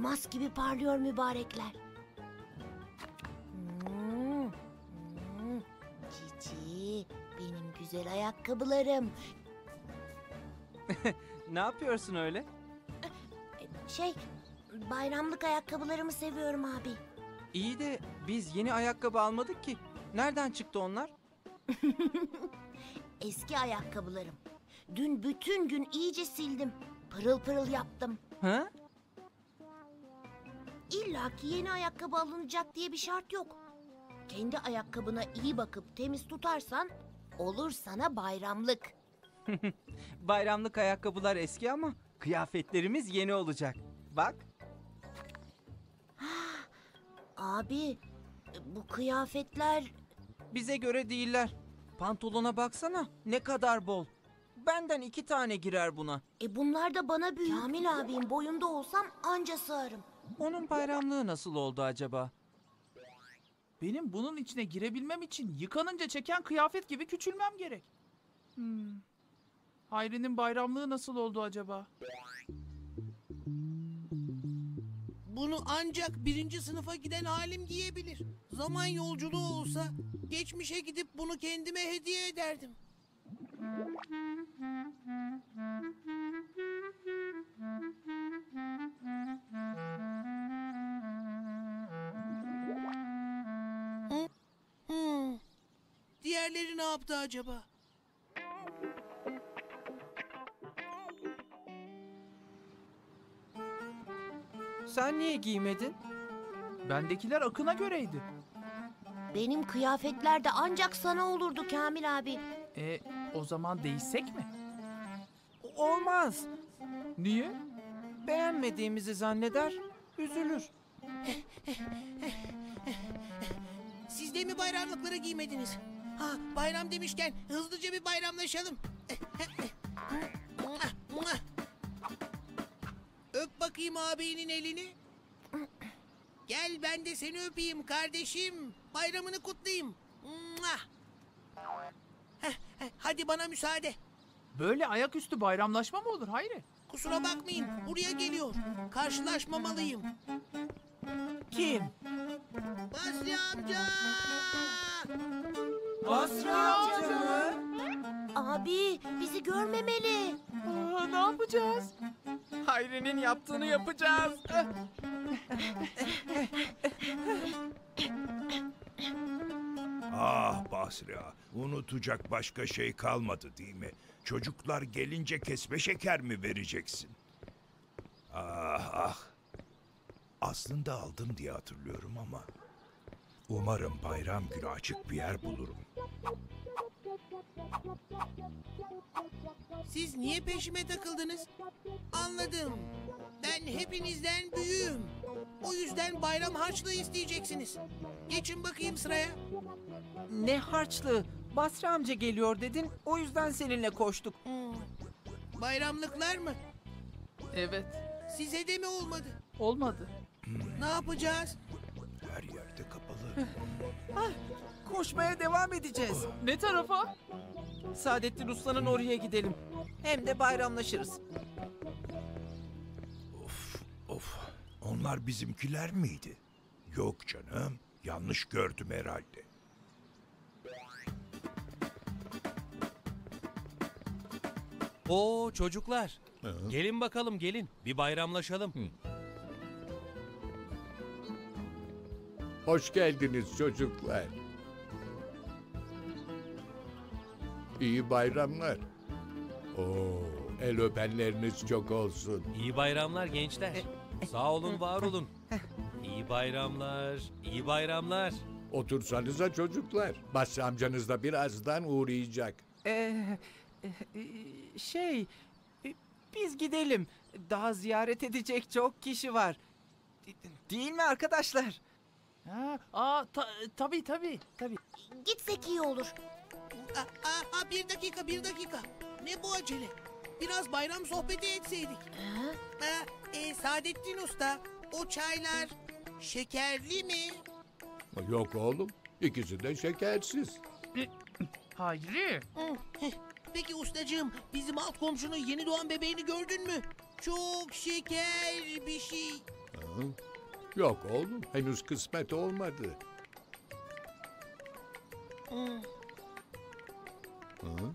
Elmas gibi parlıyor mübarekler. Cici, benim güzel ayakkabılarım. Ne yapıyorsun öyle? Bayramlık ayakkabılarımı seviyorum abi. İyi de biz yeni ayakkabı almadık ki. Nereden çıktı onlar? Eski ayakkabılarım. Dün bütün gün iyice sildim. Pırıl pırıl yaptım. Ha? İlla ki yeni ayakkabı alınacak diye bir şart yok. Kendi ayakkabına iyi bakıp temiz tutarsan olur sana bayramlık. Bayramlık ayakkabılar eski ama kıyafetlerimiz yeni olacak. Bak. Abi, bu kıyafetler... Bize göre değiller. Pantolona baksana, ne kadar bol. Benden 2 tane girer buna. Bunlar da bana büyük. Kamil abim boyunda olsam anca sığarım. Onun bayramlığı nasıl oldu acaba? Benim bunun içine girebilmem için yıkanınca çeken kıyafet gibi küçülmem gerek. Hayri'nin bayramlığı nasıl oldu acaba? Bunu ancak 1. sınıfa giden halim giyebilir. Zaman yolculuğu olsa geçmişe gidip bunu kendime hediye ederdim. Diğerleri ne yaptı acaba? Sen niye giymedin? Bendekiler Akın'a göreydi. Benim kıyafetler de ancak sana olurdu Kamil abi. O zaman değişsek mi? Olmaz. Niye? Beğenmediğimizi zanneder, üzülür. Siz de mi bayramlıkları giymediniz? Bayram demişken hızlıca bir bayramlaşalım. Öp bakayım ağabeyinin elini. Gel ben de seni öpeyim kardeşim. Bayramını kutlayayım. Hadi bana müsaade. Böyle ayaküstü bayramlaşma mı olur Hayri? Kusura bakmayın, buraya geliyor. Karşılaşmamalıyım. Kim? Basri amca! Basri amca mı? Abi, bizi görmemeli. Ne yapacağız? Hayri'nin yaptığını yapacağız. Ah Basri ağa, unutacak başka şey kalmadı değil mi? Çocuklar gelince kesme şeker mi vereceksin? Ah ah. Aslında aldım diye hatırlıyorum ama... Umarım bayram günü açık bir yer bulurum. Siz niye peşime takıldınız? Anladım. Ben hepinizden büyüğüm. O yüzden bayram harçlığı isteyeceksiniz. Geçin bakayım sıraya. Ne harçlığı? Basri amca geliyor dedin, o yüzden seninle koştuk. Bayramlıklar mı? Evet. Size de mi olmadı? Olmadı. Ne yapacağız? Her yerde kapalı. Koşmaya devam edeceğiz. Ne tarafa? Saadettin Usta'nın oraya gidelim. Hem de bayramlaşırız. Of, onlar bizimkiler miydi? Yok canım, yanlış gördüm herhalde. Oo çocuklar. Gelin bakalım gelin. Bir bayramlaşalım. Hoş geldiniz çocuklar. İyi bayramlar. Oo, el öpenleriniz çok olsun. İyi bayramlar gençler. Sağ olun, var olun. İyi bayramlar, iyi bayramlar. Otursanıza çocuklar. Basri amcanız da birazdan uğrayacak. Biz gidelim. Daha ziyaret edecek çok kişi var. Değil mi arkadaşlar? Tabii. Gitsek iyi olur. Bir dakika. Ne bu acele? Biraz bayram sohbeti etseydik. Saadettin Usta, o çaylar şekerli mi? Yok oğlum, ikisi de şekersiz. Hayri. Peki ustacığım, bizim alt komşunun yeni doğan bebeğini gördün mü? çok şeker bir şey. Ha? Yok oğlum, henüz kısmet olmadı. Ha?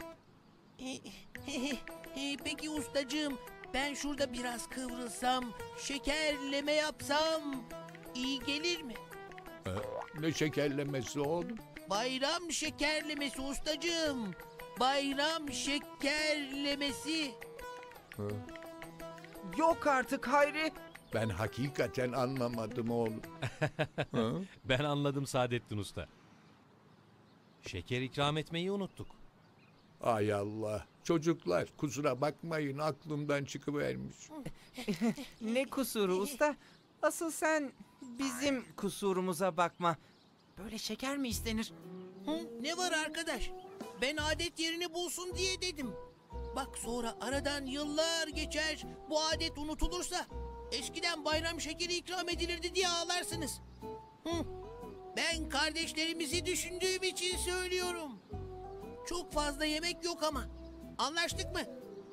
Peki ustacığım, ben şurada biraz kıvrılsam, şekerleme yapsam iyi gelir mi? Ha? Ne şekerlemesi oğlum? Bayram şekerlemesi ustacığım. Bayram şekerlemesi. Ha? Yok artık Hayri. Ben hakikaten anlamadım oğlum. Ha? Ben anladım Saadettin Usta. Şeker ikram etmeyi unuttuk. Ay Allah. Çocuklar kusura bakmayın, aklımdan çıkıvermiş. Ne kusuru usta? Asıl sen bizim kusurumuza bakma. Böyle şeker mi istenir? Ne var arkadaş? Ben adet yerini bulsun diye dedim. Bak sonra aradan yıllar geçer, bu adet unutulursa eskiden bayram şekeri ikram edilirdi diye ağlarsınız. Ben kardeşlerimizi düşündüğüm için söylüyorum. Çok fazla yemek yok ama. Anlaştık mı?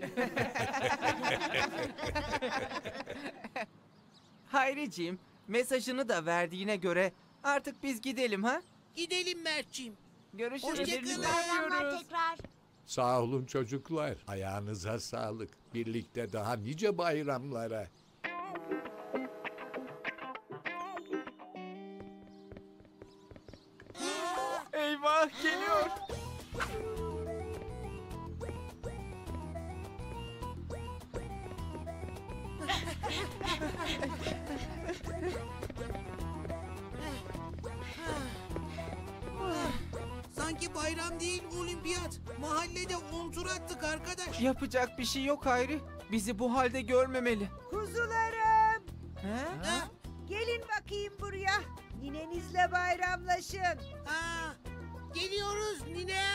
Hayriciğim, mesajını da verdiğine göre artık biz gidelim ha? Gidelim Mertciğim. Görüşürüz. Hoşça kalın. İyi bayramlar tekrar. Sağ olun çocuklar. Ayağınıza sağlık. Birlikte daha nice bayramlara. Eyvah geliyor. Sanki bayram değil olimpiyat. Mahallede 10 tur attık arkadaş. Yapacak bir şey yok Hayri. Bizi bu halde görmemeli. Kuzularım, He? Ha? gelin bakayım buraya. Ninenizle bayramlaşın. Ha, geliyoruz nine.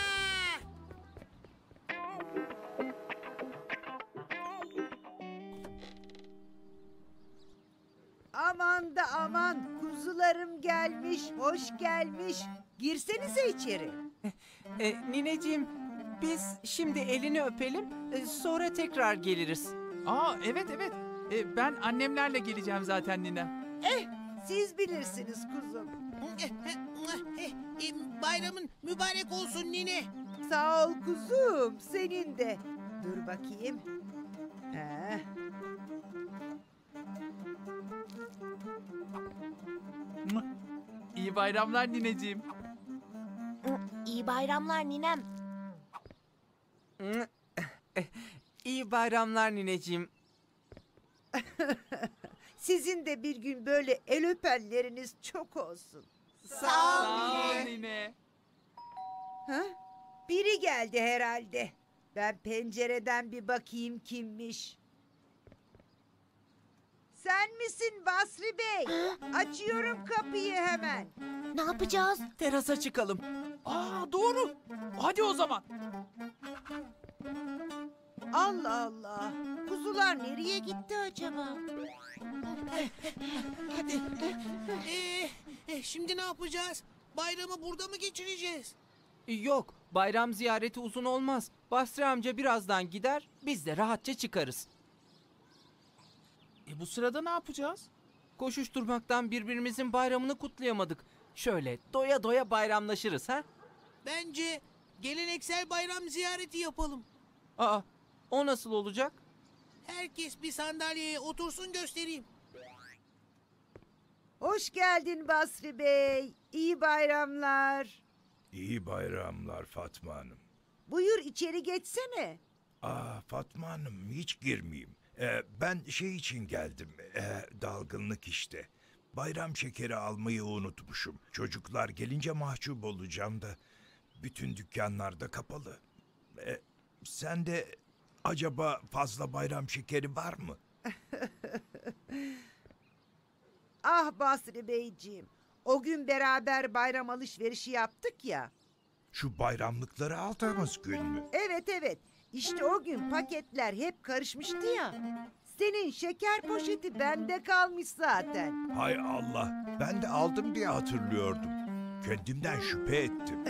Aman da aman, kuzularım gelmiş, hoş gelmiş. Girsenize içeri. Nineciğim, biz şimdi elini öpelim, sonra tekrar geliriz. Aa evet evet. Ben annemlerle geleceğim zaten ninem. Siz bilirsiniz kuzum. Bayramın mübarek olsun nine. Sağ ol kuzum, senin de. Dur bakayım. Heh. İyi bayramlar nineciğim. İyi bayramlar ninem. İyi bayramlar nineciğim. Sizin de bir gün böyle el öpenleriniz çok olsun. Sağ Sağ ol nine. Ha? Biri geldi herhalde. Ben pencereden bir bakayım kimmiş. Sen misin Basri Bey? Açıyorum kapıyı hemen. Ne yapacağız? Terasa çıkalım. Aa doğru. Hadi o zaman. Allah Allah. Kuzular nereye gitti acaba? Hadi. Şimdi ne yapacağız? Bayramı burada mı geçireceğiz? Yok, bayram ziyareti uzun olmaz. Basri amca birazdan gider, biz de rahatça çıkarız. Bu sırada ne yapacağız? Koşuşturmaktan birbirimizin bayramını kutlayamadık. Şöyle doya doya bayramlaşırız ha? Bence geleneksel bayram ziyareti yapalım. Aa, o nasıl olacak? Herkes bir sandalyeye otursun göstereyim. Hoş geldin Basri Bey. İyi bayramlar. İyi bayramlar Fatma Hanım. Buyur içeri geçsene. Fatma Hanım hiç girmeyeyim. Ben şey için geldim. Dalgınlık işte. Bayram şekeri almayı unutmuşum. Çocuklar gelince mahcup olacağım da. Bütün dükkanlarda kapalı. Sende acaba fazla bayram şekeri var mı? Ah Basri Beyciğim. O gün beraber bayram alışverişi yaptık ya. Şu bayramlıkları aldığımız gün mü? Evet evet. İşte o gün paketler hep karışmıştı ya. Senin şeker poşeti bende kalmış zaten. Hay Allah, ben de aldım diye hatırlıyordum. Kendimden şüphe ettim.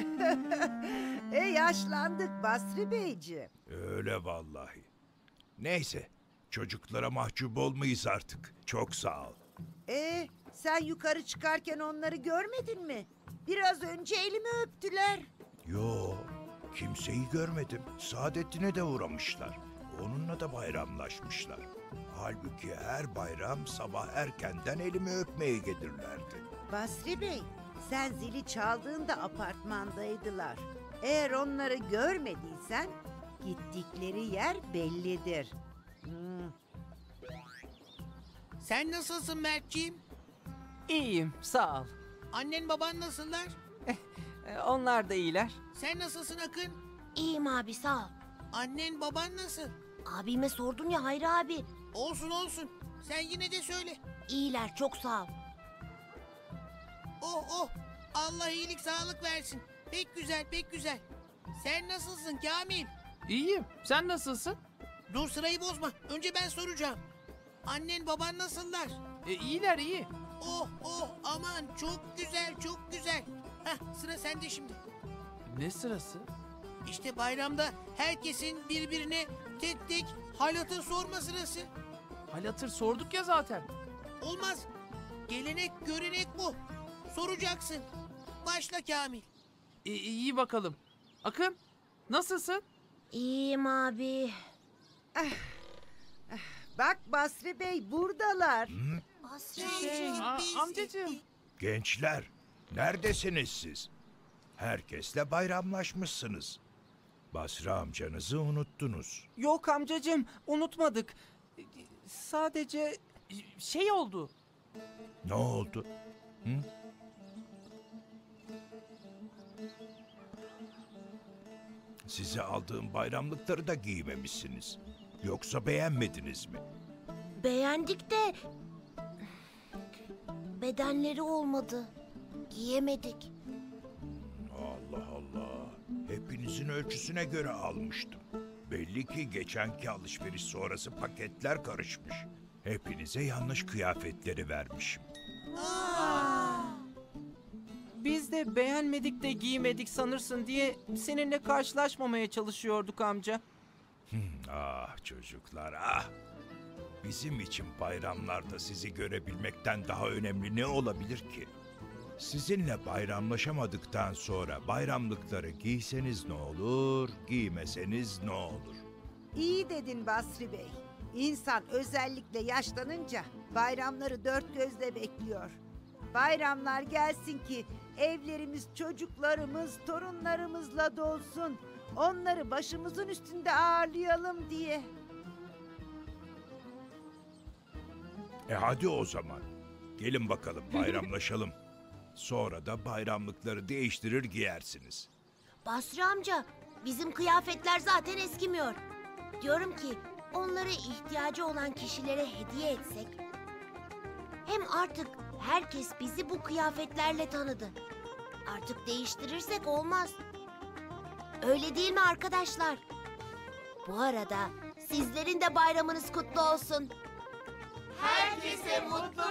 Yaşlandık Basri Beyciğim. Öyle vallahi. Neyse, Çocuklara mahcup olmayız artık. Çok sağ ol. Sen yukarı çıkarken onları görmedin mi? Biraz önce elimi öptüler. Yo, kimseyi görmedim. Saadettin'e de uğramışlar. Onunla da bayramlaşmışlar. Halbuki her bayram sabah erkenden elimi öpmeye gelirlerdi. Basri Bey, sen zili çaldığında apartmandaydılar. Eğer onları görmediysen gittikleri yer bellidir. Sen nasılsın Mertciğim? İyiyim, sağ ol. Annen baban nasıllar? Onlar da iyiler. Sen nasılsın Akın? İyiyim abi sağ ol. Annen baban nasıl? Abime sordun ya Hayri abi. Olsun olsun. Sen yine de söyle. İyiler çok sağ ol. Oh oh. Allah iyilik sağlık versin. Pek güzel pek güzel. Sen nasılsın Kamil? İyiyim. Sen nasılsın? Dur sırayı bozma. Önce ben soracağım. Annen baban nasıllar? İyiler iyi. Oh oh aman çok güzel çok güzel. Heh sıra sende şimdi. Ne sırası? İşte bayramda herkesin birbirine tek tek hal hatır sorma sırası. Hal hatır sorduk ya zaten. Olmaz. Gelenek görenek bu. Soracaksın. Başla Kamil. İyi bakalım. Akın, nasılsın? İyiyim abi. Bak Basri Bey buradalar. Basri Amcacığım. Gençler, neredesiniz siz? Herkesle bayramlaşmışsınız. Basri amcanızı unuttunuz. Yok amcacığım, unutmadık. Sadece Şey oldu. Ne oldu? Hı? Size aldığım bayramlıkları da giymemişsiniz. Yoksa beğenmediniz mi? Beğendik de bedenleri olmadı. Giyemedik. Allah Allah. Hepinizin ölçüsüne göre almıştım. Belli ki geçenki alışveriş sonrası paketler karışmış. Hepinize yanlış kıyafetleri vermişim. biz de beğenmedik de giymedik sanırsın diye seninle karşılaşmamaya çalışıyorduk amca. Ah çocuklar ah. Bizim için bayramlarda sizi görebilmekten daha önemli ne olabilir ki? Sizinle bayramlaşamadıktan sonra bayramlıkları giyseniz ne olur, giymeseniz ne olur? İyi dedin Basri Bey. İnsan özellikle yaşlanınca bayramları dört gözle bekliyor. Bayramlar gelsin ki evlerimiz, çocuklarımız, torunlarımızla dolsun. Onları başımızın üstünde ağırlayalım diye. Hadi o zaman. Gelin bakalım bayramlaşalım. Sonra da bayramlıkları değiştirir giyersiniz. Basri amca, bizim kıyafetler zaten eskimiyor. Diyorum ki onları ihtiyacı olan kişilere hediye etsek. Hem artık herkes bizi bu kıyafetlerle tanıdı. Artık değiştirirsek olmaz. Öyle değil mi arkadaşlar? Bu arada sizlerin de bayramınız kutlu olsun. Herkese mutlu